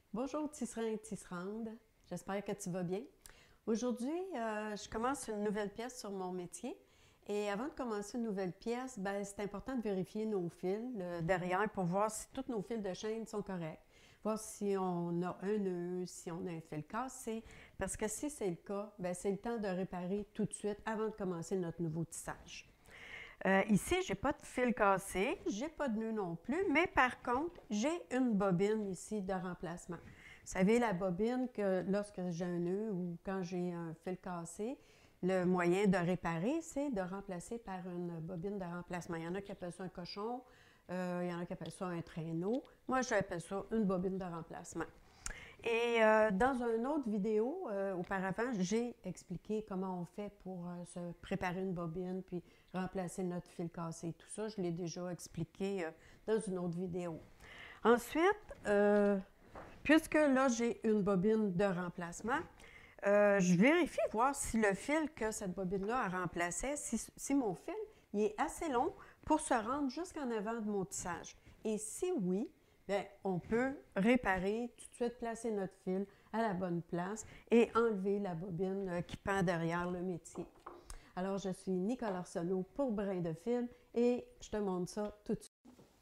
Bonjour tisserand et tisserande, j'espère que tu vas bien. Aujourd'hui, je commence une nouvelle pièce sur mon métier et avant de commencer une nouvelle pièce, c'est important de vérifier nos fils derrière pour voir si tous nos fils de chaîne sont corrects, voir si on a un nœud, si on a un fil cassé, parce que si c'est le cas, c'est le temps de réparer tout de suite avant de commencer notre nouveau tissage. Ici, je n'ai pas de fil cassé, je n'ai pas de nœud non plus, mais par contre, j'ai une bobine ici de remplacement. Vous savez, la bobine que lorsque j'ai un nœud ou quand j'ai un fil cassé, le moyen de réparer, c'est de remplacer par une bobine de remplacement. Il y en a qui appellent ça un cochon, il y en a qui appellent ça un traîneau. Moi, j'appelle ça une bobine de remplacement. Et dans une autre vidéo, auparavant, j'ai expliqué comment on fait pour se préparer une bobine, puis remplacer notre fil cassé. Tout ça, je l'ai déjà expliqué dans une autre vidéo. Ensuite, puisque là, j'ai une bobine de remplacement, je vérifie voir si le fil que cette bobine-là a remplacé, si mon fil il est assez long pour se rendre jusqu'en avant de mon tissage. Et si oui, bien, on peut réparer, tout de suite placer notre fil à la bonne place et enlever la bobine qui pend derrière le métier. Alors, je suis Nicole Arsenault pour Brin de fil et je te montre ça tout de suite.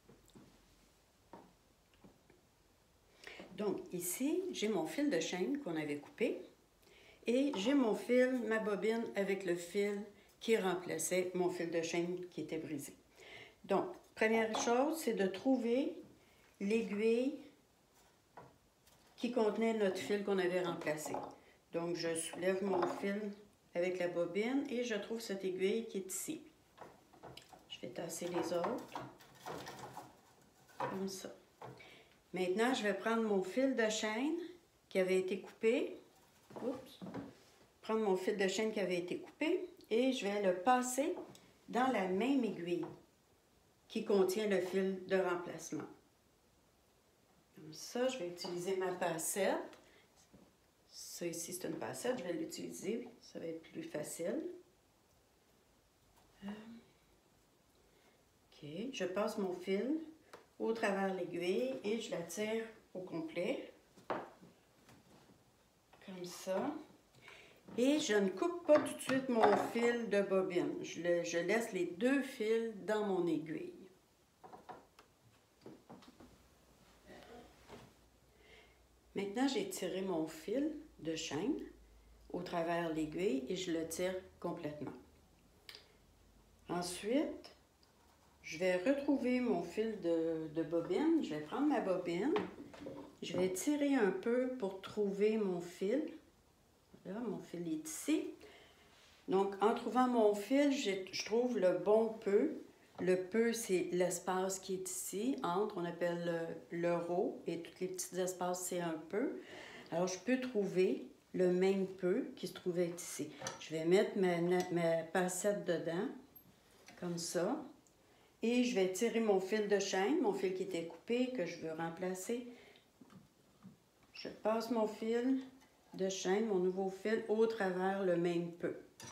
Donc, ici, j'ai mon fil de chaîne qu'on avait coupé et j'ai mon fil, ma bobine avec le fil qui remplaçait mon fil de chaîne qui était brisé. Donc, première chose, c'est de trouver l'aiguille qui contenait notre fil qu'on avait remplacé. Donc, je soulève mon fil avec la bobine et je trouve cette aiguille qui est ici. Je vais tasser les autres, comme ça. Maintenant, je vais prendre mon fil de chaîne qui avait été coupé. Oups. Prendre mon fil de chaîne qui avait été coupé et je vais le passer dans la même aiguille qui contient le fil de remplacement. Comme ça, je vais utiliser ma passette. Ça ici, c'est une passette, je vais l'utiliser, ça va être plus facile. OK, je passe mon fil au travers l'aiguille et je la tire au complet. Comme ça. Et je ne coupe pas tout de suite mon fil de bobine. Je laisse les deux fils dans mon aiguille. Maintenant, j'ai tiré mon fil de chaîne au travers l'aiguille et je le tire complètement. Ensuite, je vais retrouver mon fil de bobine. Je vais prendre ma bobine. Je vais tirer un peu pour trouver mon fil. Voilà, mon fil est ici. Donc, en trouvant mon fil, je trouve le bon peu. Le peu, c'est l'espace qui est ici, entre, on appelle le rho, et tous les petits espaces, c'est un peu. Alors, je peux trouver le même peu qui se trouvait ici. Je vais mettre ma passette dedans, comme ça. Et je vais tirer mon fil de chaîne, mon fil qui était coupé, que je veux remplacer. Je passe mon fil de chaîne, mon nouveau fil, au travers le même peu.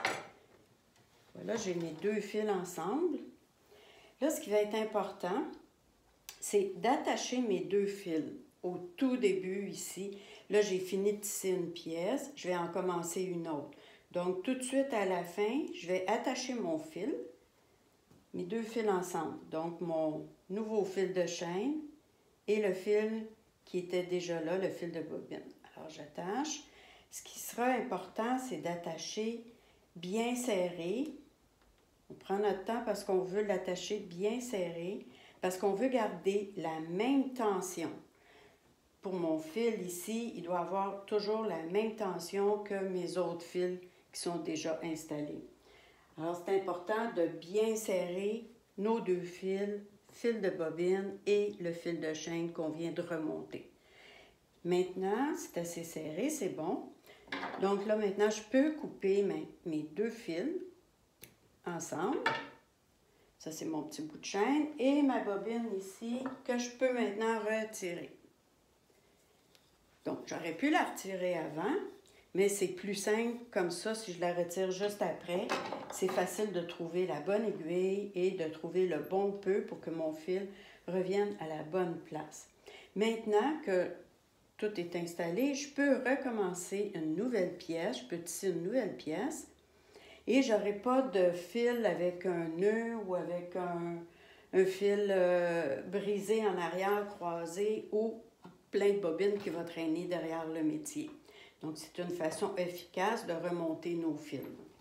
Voilà, j'ai mes deux fils ensemble. Là, ce qui va être important, c'est d'attacher mes deux fils au tout début ici. Là, j'ai fini de tisser une pièce, je vais en commencer une autre. Donc, tout de suite à la fin, je vais attacher mon fil, mes deux fils ensemble. Donc, mon nouveau fil de chaîne et le fil qui était déjà là, le fil de bobine. Alors, j'attache. Ce qui sera important, c'est d'attacher bien serré. On prend notre temps parce qu'on veut l'attacher bien serré, parce qu'on veut garder la même tension. Pour mon fil ici, il doit avoir toujours la même tension que mes autres fils qui sont déjà installés. Alors, c'est important de bien serrer nos deux fils, fil de bobine et le fil de chaîne qu'on vient de remonter. Maintenant, c'est assez serré, c'est bon. Donc là, maintenant, je peux couper mes deux fils ensemble. Ça, c'est mon petit bout de chaîne. Et ma bobine ici, que je peux maintenant retirer. Donc, j'aurais pu la retirer avant, mais c'est plus simple comme ça si je la retire juste après. C'est facile de trouver la bonne aiguille et de trouver le bon peu pour que mon fil revienne à la bonne place. Maintenant que tout est installé, je peux recommencer une nouvelle pièce, je peux tisser une nouvelle pièce et j'aurai pas de fil avec un nœud ou avec un fil brisé en arrière, croisé ou plein de bobines qui va traîner derrière le métier. Donc, c'est une façon efficace de remonter nos fils.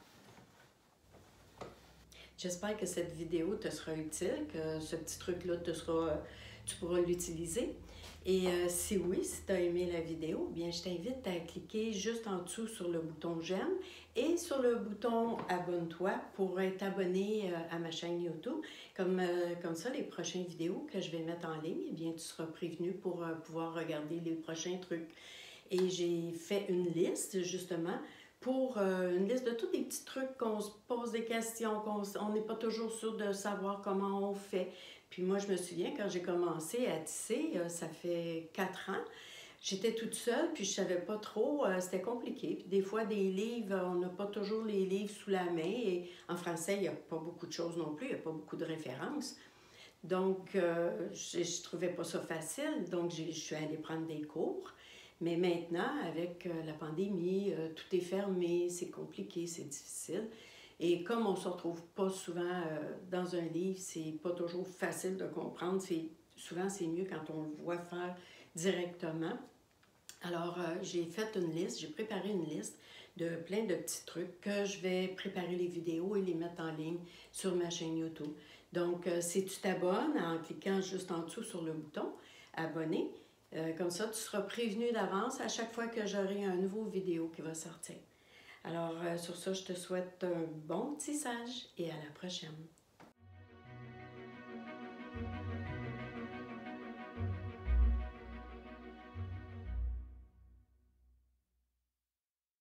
J'espère que cette vidéo te sera utile, que ce petit truc-là tu pourras l'utiliser. Et si oui, si tu as aimé la vidéo, bien je t'invite à cliquer juste en dessous sur le bouton j'aime et sur le bouton abonne-toi pour être abonné à ma chaîne YouTube. Comme ça, les prochaines vidéos que je vais mettre en ligne, eh bien tu seras prévenu pour pouvoir regarder les prochains trucs. Et j'ai fait une liste justement pour une liste de tous les petits trucs qu'on se pose des questions, on n'est pas toujours sûr de savoir comment on fait. Puis moi, je me souviens, quand j'ai commencé à tisser, ça fait 4 ans, j'étais toute seule, puis je savais pas trop, c'était compliqué. Puis des fois, des livres, on n'a pas toujours les livres sous la main, et en français, il n'y a pas beaucoup de choses non plus, il n'y a pas beaucoup de références. Donc, je trouvais pas ça facile, donc je suis allée prendre des cours. Mais maintenant, avec la pandémie, tout est fermé, c'est compliqué, c'est difficile. Et comme on ne se retrouve pas souvent dans un livre, c'est pas toujours facile de comprendre. Souvent, c'est mieux quand on le voit faire directement. Alors, j'ai fait une liste, j'ai préparé une liste de plein de petits trucs que je vais préparer les vidéos et les mettre en ligne sur ma chaîne YouTube. Donc, si tu t'abonnes en cliquant juste en dessous sur le bouton « Abonner », comme ça, tu seras prévenu d'avance à chaque fois que j'aurai un nouveau vidéo qui va sortir. Alors, sur ça, je te souhaite un bon tissage et à la prochaine.